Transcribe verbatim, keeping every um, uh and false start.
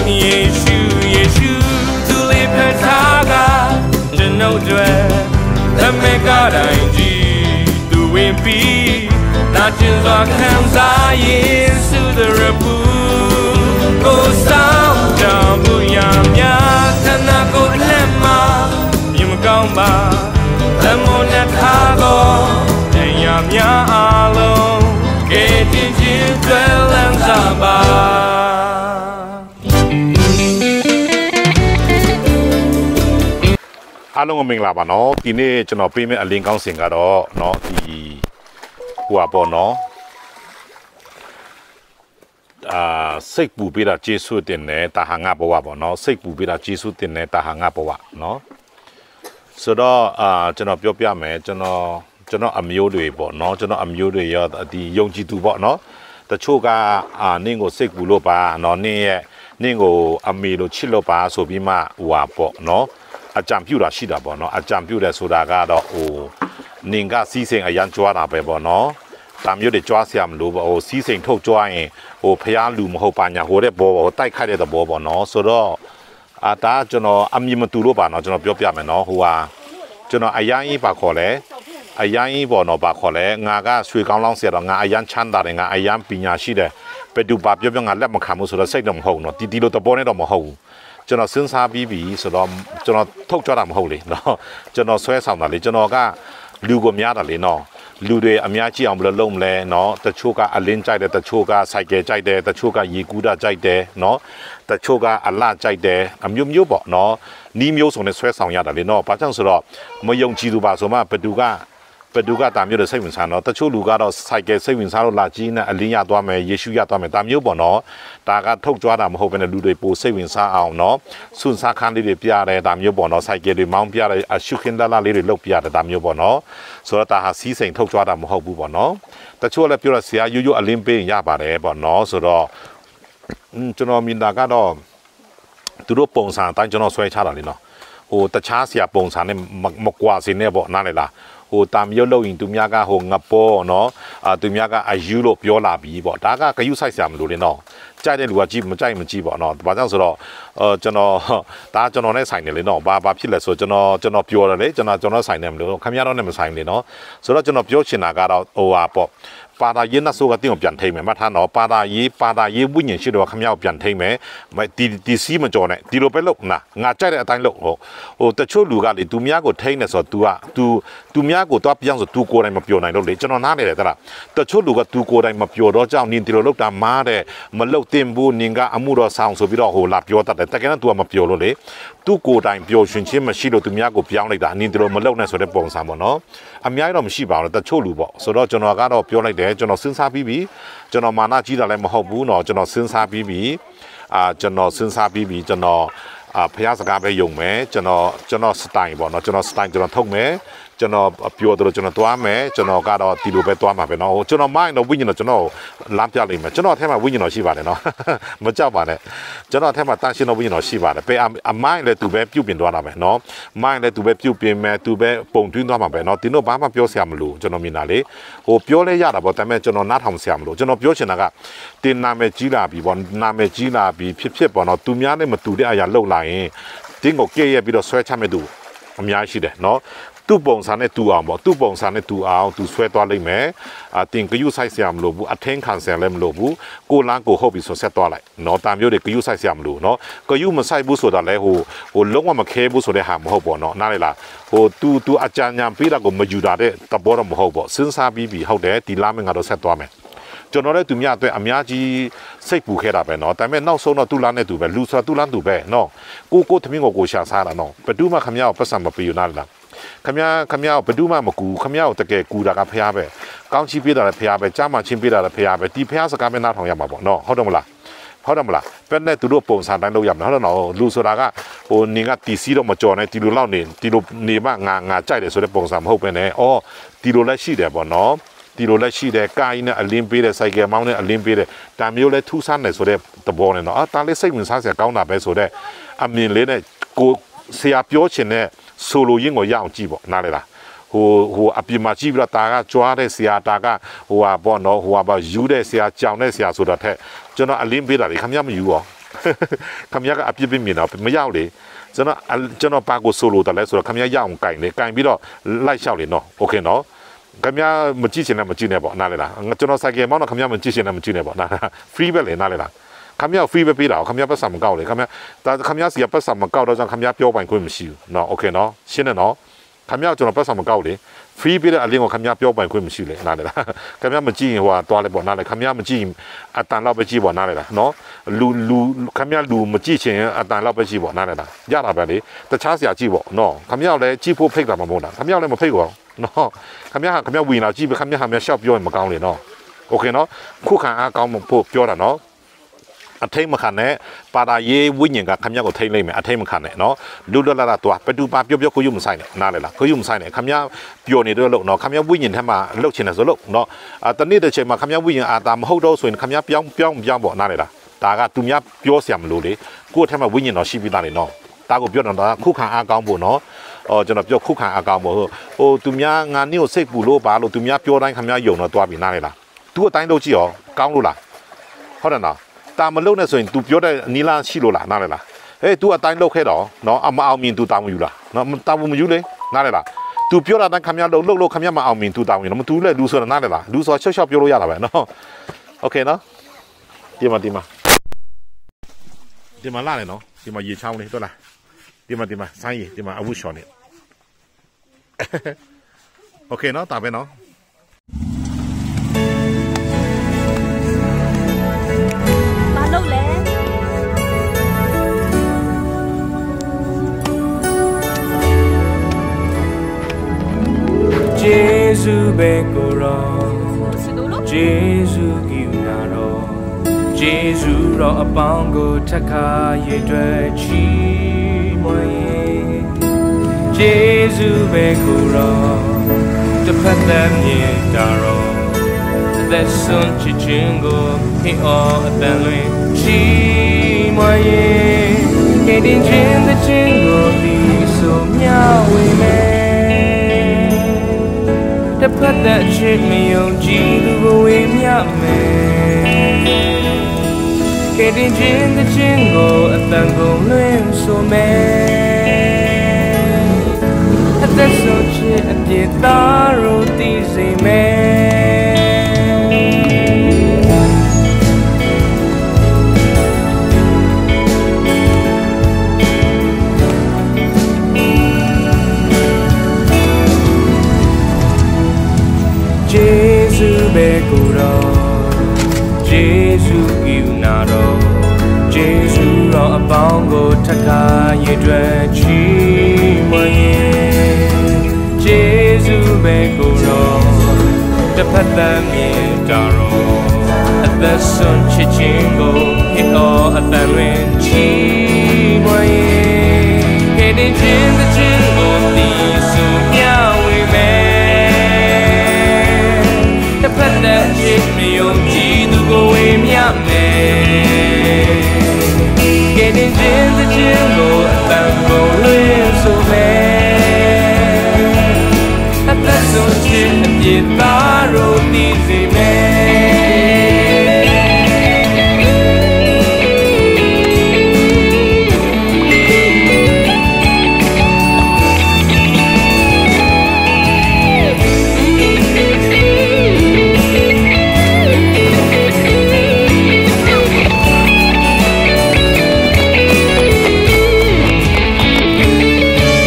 耶稣耶稣သူလေးဖက်ထားကကျွန်ုပ်တွေသမက်ကတိုင်းကြီးသူဝင်ပြီးနာကျင်စွာခံစားယေရှု的ရပူကိုဆောင်ကြောင့်ဘုရားများခန္ဓာကိုယ်အလက်မှာမြင်မကောင်းပါသမုန်နဲ့ထားတော့တရားများအားလုံးကဲတင်ခြင်းကျွဲလန်းစားပါအားလုံးမင်္ဂလာပါနော်ဒီနေ့ကျွန်တော်ပေးမယ့်အလင်းကောင်းစဉ်ကတော့เนาะဒီဟိုပါပေါ့နော်အာစိတ်ပူပေးတာကျေးဇူးတင်တယ်တာဟာငါဘဝပေါ့နော်စိတ်ပူပေးတာကျေးဇူးတင်တယ်တာဟာငါဘဝနော်ဆိုတော့အာကျွန်တော်ပြောပြမယ်ကျွန်တော်ကျွန်တော်အမျိုးတွေပေါ့နော်ကျွန်တော်အမျိုးတွေရောဒီယုံကြည်သူပေါ့နော်တချို့ကအာနင်းကိုစိတ်ပူလို့ပါနော်နင်းရဲ့နင်းကိုအမေလို့ချစ်လို့ပါဆိုပြီးမှဟိုပါပေါ့နော်အကြံပြုတာရှိတာပေါ့နော်အကြံပြုတယ်ဆိုတာကတော့ဟိုနင်ကစီးစိမ်အရန်ကြွားတာပဲပေါ့နော်တာမျိုးတွေကြွားဆရာမလို့ပေါ့ဟိုစီးစိမ်ထုတ်ကြွားရင်ဟိုဖျားလူမဟုတ်ပါညာဟိုတဲ့ဘောဟိုတိုက်ခိုက်တဲ့ဘောပေါ့နော်ဆိုတော့အာဒါကျွန်တော်အမြင်မတူလို့ပါနော်ကျွန်တော်ပြောပြမယ်နော်ဟိုဟာကျွန်တော်အရန်ကြီးပါခေါ်လဲအရန်ကြီးပေါ့နော်ပါခေါ်လဲငါကရွှေကောင်းလောင်းဆရာတော့ငါအရန်ချမ်းသာတယ်ငါအရန်ပညာရှိတယ်ဘယ်သူပါပြောပြောငါလက်မခံဘူးဆိုတော့စိတ်တော့မဟုတ်နော်တီတီလို့တဘောနဲ့တော့မဟုတ်ဘူးကျွန်တော်စဉ်းစားပြီးပြီဆိုတော့ကျွန်တော်ထုတ်ကြတာမဟုတ်လေနော်ကျွန်တော်ဆွဲဆောင်တာလေကျွန်တော်ကလူကိုများတာလေနော်လူတွေအများကြီးအောင်ဘယ်လိုလုပ်မလဲနော်တချို့ကအလင်းကြိုက်တယ်တချို့ကစိုက်ကယ်ကြိုက်တယ်တချို့ကရေကူးတာကြိုက်တယ်နော်တချို့ကအလှကြိုက်တယ်အမျိုးမျိုးပေါ့နော်နီးမျိုးစုံနဲ့ဆွဲဆောင်ရတာလေနော်ဘာကြောင့်ဆိုတော့မယုံကြည်သူပါဆိုမှဘယ်သူကဘယ်သူကတာမျိုးတွေစိတ်ဝင်စားတော့တချို့လူကတော့စိုက်ကယ်စိတ်ဝင်စားလို့လာကြီးနဲ့အလင်းရသွားမယ်ယေရှုရသွားမယ်တာမျိုးပေါ့နော်ဒါကထုတ်ကြွားတာမဟုတ်ဘဲနဲ့လူတွေပိုစိတ်ဝင်စားအောင်နော်စွန့်စားခန်းလေးတွေပြရတယ်ဒါမျိုးပေါ့နော်စိုက်ကယ်တွေမောင်းပြရတယ်အရှုခင်းလာလာလေးတွေလုပ်ပြရတယ်ဒါမျိုးပေါ့နော်ဆိုတော့ဒါဟာစီးစိမ်ထုတ်ကြွားတာမဟုတ်ဘူးပေါ့နော်တချို့လည်းပြောရဆရာရိုးရိုးအလင်းပေးရပါတယ်ပေါ့နော်ဆိုတော့ကျွန်တော်မြင်တာကတော့သူတို့ပုံစံအတိုင်းကျွန်တော်ဆွဲချတာလေနော်ဟိုတခြားဆရာပုံစံနဲ့မကွာစင်းနဲ့ပေါ့နားလေလားဟိုတာမျိုးလို့ရင်သူများကဟိုငပေါ်နော်အာသူများကအယူလို့ပြောလာပြီပေါ့ဒါကဂယုဆိုင်ဆရာမလို့လေနော်ကြိုက်တဲ့လူကကြည့်မကြိုက်မကြည့်ပေါ့နော်ဘာကြောင့်ဆိုတော့အဲကျွန်တော်ဒါကျွန်တော်နဲ့ဆိုင်တယ်လေနော်ဘာဘာဖြစ်လဲဆိုကျွန်တော်ကျွန်တော်ပြောတယ်လေကျွန်တော်ကျွန်တော်ဆိုင်တယ်မလို့ခင်ဗျားတော့နဲ့မဆိုင်လေနော်ဆိုတော့ကျွန်တော်ပြောချင်တာကတော့ဟိုဟာပေါ့ပါတာရေးနဆိုကတင်းကိုပြန်ထိမ့်မယ်မှတ်ထားနော်ပါတာရေးပါတာရေးဝိညာဉ်ရှိတော့ခင်ဗျားကိုပြန်ထိမ့်မယ်မတီတီစီမကြော်နဲ့ဒီလိုပဲလုပ်နာငါကြိုက်တဲ့အတိုင်းလုပ်ဟိုဟိုတချို့လူကလေသူများကိုထိမ့်နေဆိုတော့ तू က तू သူများကိုတော့ပြောင်းဆို तू ကိုယ်တိုင်မပြောနိုင်တော့လေကျွန်တော်နားနေတယ်တလားတချို့လူက तू ကိုယ်တိုင်မပြောတော့ကြောင့်နင်ဒီလိုလုပ်တာမားတဲ့မလုပ်တင်ဘူးနင်ကအမှုတော်ဆောင်ဆိုပြီးတော့ဟိုလာပြောတတ်တယ်တကယ်တော့ तू ကမပြောလို့လေသူကိုယ်တိုင်ပြောရှင်ချင်းမရှိလို့သူများကိုပြောင်းလိုက်တာနင်ဒီလိုမလုပ်နဲ့ဆိုတဲ့ပုံစံပေါ့နော်အများကြီးတော့မရှိပါဘူးတချို့လူပေါ့ဆိုတော့ကျွန်တော်ကတော့ပြောလိုက်တယ်ကျွန်တော်စဉ်းစားပြီးပြီကျွန်တော်မာနကြီးတာလည်းမဟုတ်ဘူးเนาะကျွန်တော်စဉ်းစားပြီးပြီအာကျွန်တော်စဉ်းစားပြီးပြီကျွန်တော်အာဖျားစကားပဲယုံမယ်ကျွန်တော်ကျွန်တော်စတိုင်ပေါ့เนาะကျွန်တော်စတိုင်ကျွန်တော်ထုတ်မယ်ကျွန်တော်ပြောတယ်ကျွန်တော်တွားမယ်ကျွန်တော်ကတော့ဒီလိုပဲတွားမှာပဲเนาะဟိုကျွန်တော်မိုင်းတော့ဝိညာဉ်တော့ကျွန်တော်လမ်းပြလိုက်မယ်ကျွန်တော်အထက်မှာဝိညာဉ်တော်ရှိပါတယ်เนาะမကြောက်ပါနဲ့ကျွန်တော်အထက်မှာတန်ရှင်းတော်ဝိညာဉ်တော်ရှိပါတယ်ပဲအမိုင်းလည်းသူပဲပြုတ်ပြင်သွားတာပဲเนาะမိုင်းလည်းသူပဲပြုတ်ပြင်မယ်သူပဲပုံတွင်းသွားမှာပဲเนาะဒီတော့ဘာမှပြောစရာမလိုကျွန်တော်မြင်တာလေဟိုပြောလဲရတာပေါ့ဒါပေမဲ့ကျွန်တော်နားထောင်စရာမလိုကျွန်တော်ပြောချင်တာကတင်နာမည်ကြီးလာပြီပေါ့နာမည်ကြီးလာပြီဖြစ်ဖြစ်ပေါ့เนาะသူများနဲ့မတူတဲ့အရာလှုပ်လာရင်တင်းကိုကြည့်ရပြီးတော့ဆွဲချမဲ့သူအများရှိတယ်เนาะသူ့ပုံစံနဲ့တူအောင်ပေါ့သူ့ပုံစံနဲ့တူအောင်သူဆွဲသွားလိုက်မယ်အတင်ကယူဆိုင်ဆရာမလို့ဘူးအထင်းခံဆရာလည်းမလို့ဘူးကိုလန်းကိုဟုတ်ပြီဆိုဆက်သွားလိုက်နော်တာမျိုးတွေကယူဆိုင်ဆရာမလို့နော်ကယူမဆိုင်ဘူးဆိုတာလဲဟိုဟိုလုံးဝမခဲဘူးဆိုတဲ့ဟာမဟုတ်ပေါ့နော်နားလေလားဟို तू तू အကြံဉာဏ်ပေးတာကိုမယူတာတဲ့တဘောတော့မဟုတ်ပေါ့စဉ်းစားပြီးပြီဟုတ်တယ်ဒီလာမင်းကတော့ဆက်သွားမယ်ကျွန်တော်လည်းသူများအတွက်အများကြီးစိတ်ပူခဲ့တာပဲเนาะဒါပေမဲ့နောက်ဆုံးတော့သူ့လမ်းနဲ့သူပဲလူဆိုတာသူ့လမ်းသူပဲเนาะကိုကိုသမင်းကိုကိုရှာစားတာเนาะဘယ်သူမှခမရကိုပတ်စံမပေးဘူးနားလားခမရခမရကိုဘယ်သူမှမကူခမရကိုတကယ်ကူတာကဖះပဲကောင်းချီးပေးတာလည်းဖះပဲကြားမှချင်းပေးတာလည်းဖះပဲဒီဖះစကားပဲနားထောင်ရမှာပေါ့เนาะဟုတ်တယ်မလားဟုတ်တယ်မလားပဲနဲ့သူတို့ပုံစံတိုင်းလုပ်ရမှာဟုတ်တယ်နော်လူဆိုတာကဟိုနေကတီစီတော့မကြော်နဲ့ဒီလိုလောက်နေဒီလိုနေမှငါငါကြိုက်တယ်ဆိုတဲ့ပုံစံမဟုတ်ပဲနဲ့အော်ဒီလိုလည်းရှိတယ်ပေါ့နော်ဒီလိုလည်းရှိတယ်ကားနဲ့အလင်းပေးတယ်စိုက်ကယ်မောင်းနဲ့အလင်းပေးတယ်ဒါမျိုးလဲထူးဆန်းတယ်ဆိုတဲ့သဘောနဲ့နော်အာဒါလေးစိတ်ဝင်စားစရာကောင်းတာပဲဆိုတဲ့အမြင်လေးနဲ့ကိုဆရာပြောချင်တဲ့ဆိုလိုရင်းကိုရအောင်ကြည့်ပေါ့နားလေလားဟိုဟိုအပြစ်မှာကြည့်ပြီးတော့တာကကြွားတဲ့ဆရာတာကဟိုဟာပေါ့နော်ဟိုဟာပါယူတဲ့ဆရာကြောင်တဲ့ဆရာဆိုတာထက်ကျွန်တော်အလင်းပေးတာလေခမရမယူရောခမရကအပြစ်ပြမြင်တော့မရောက်လေကျွန်တော်ကျွန်တော်ပါကိုဆိုလိုတယ်လဲဆိုတော့ခမရရအောင်ကင်လေကင်ပြီးတော့လိုက်လျှောက်လေနော်โอเคနော်ခမရမကြည့်ချင်လည်းမကြည့်နဲ့ပေါ့နားလေလားကျွန်တော်စိုက်ကယ်မောင်းတော့ခမရမကြည့်ချင်လည်းမကြည့်နဲ့ပေါ့နား free ပဲလေနားလေလားခမရ free ပဲပေးတာခမရပတ်စံမကောက်လေခမရဒါခမရစီကပတ်စံမကောက်တော့ကြောင့်ခမရပြောပိုင်ခွင့်မရှိဘူးနော်โอเคနော်ရှင်းတယ်နော်ခမရကျွန်တော်ပတ်စံမကောက်လေ free ပေးတဲ့အလင်းကိုခမရပြောပိုင်ခွင့်မရှိလေနားလေလားခမရမကြည့်ရင်ဟိုသွားလေပေါ့နားလေခမရမကြည့်အတန်တော့ပဲကြည့်ပေါ့နားလေလားနော်လူလူခမရလူမကြည့်ချင်အတန်တော့ပဲကြည့်ပေါ့နားလေလားရတာပဲလေတခြားဆရာကြည့်ပေါ့နော်ခမရလည်းကြည့်ဖို့ဖိတ်တာမဟုတ်လားခမရလည်းမဖိတ်ဘူးနော်ခမရခမရဝင်လာကြည့်ပဲခမရခမရရှောက်ပြောရင်မကောင်းလေနော်โอเคနော်ခုခံအားကောင်းဖို့ပြောတာနော်အထိတ်မခံနဲ့ပါတာရေးဝိညာဉ်ကခမရကိုထိတ်လိုက်မယ်အထိတ်မခံနဲ့နော်လူလွတ်လာတာတော့ပတူပါပြောပြောကိုယူမဆိုင်နဲ့နားလေလားကိုယူမဆိုင်နဲ့ခမရပျော်နေတော့လို့နော်ခမရဝိညာဉ်ထက်မှလှုပ်ချင်တယ်ဆိုလို့နော်အတနေ့တစ်ချိန်မှာခမရဝိညာဉ်အာတာမဟုတ်တော့ဆိုရင်ခမရပြောင်းပြောင်းပြောင်းပေါ့နားလေလားဒါကသူများပြောเสียမလို့လေကိုယ့်ထက်မှဝိညာဉ်တော်ရှိပြီးသားလေနော်ဒါကိုပြောတော့ဒါခုခံအားကောင်းဖို့နော်အော်ကျွန်တော်ပြောခုခံအားကောင်းဖို့ဟိုသူများငါနေ့ကိုစိတ်ပူလို့ပါလို့သူများပြောတိုင်းခမရယုံတော့တွားပြီးနားလေလားသူအတိုင်းလုပ်ကြည့်ရောကောင်းလို့လားဟုတ်တယ်နော်တာမလုပ်နဲ့ဆိုရင် तू ပြောတဲ့နီလာရှိလို့လားနားလေလားဟေး तू အတိုင်းလုပ်ခဲ့တော့နော်အမအောင်မြင် तू တောင်းမယူလားနော်တောင်းမယူလေနားလေလား तू ပြောတာတိုင်းခမရလုပ်လုပ်လို့ခမရမအောင်မြင် तू တောင်းယူနော် तू လည်းလူဆိုတာနားလေလားလူဆိုတာချော့ချော့ပြောလို့ရတာပဲနော်โอเคနော်ဒီမှာဒီမှာဒီမှာလာလေနော်ဒီမှာရေချောင်းလေးတွေ့လားဒီမှာဒီမှာဆိုင်းရေဒီမှာအဝတ်လျှော်နေโอเคနော်ဒါပဲနော် Jésus bekoro Jésus giunaro Jésus ro abango taka yedwe chi moye Jésus bekoro the patam ye daro the sun chichingo he all abalwe chi moye getting chin the chingo di so meow we me the put that shit me on G to go away me up man getting in the jingle at the go learn so man at the so shit at the taro easy man Jésus bekoro Jésus giunaro Jésus ro abango taka yedwe chi moye Jésus bekoro the patam ye daro the sun chichingo it all at the wind chi moye getting in the jingle the so meow we the pet that shit me on G to go away me up man getting in the jingle and go live so man at that so shit and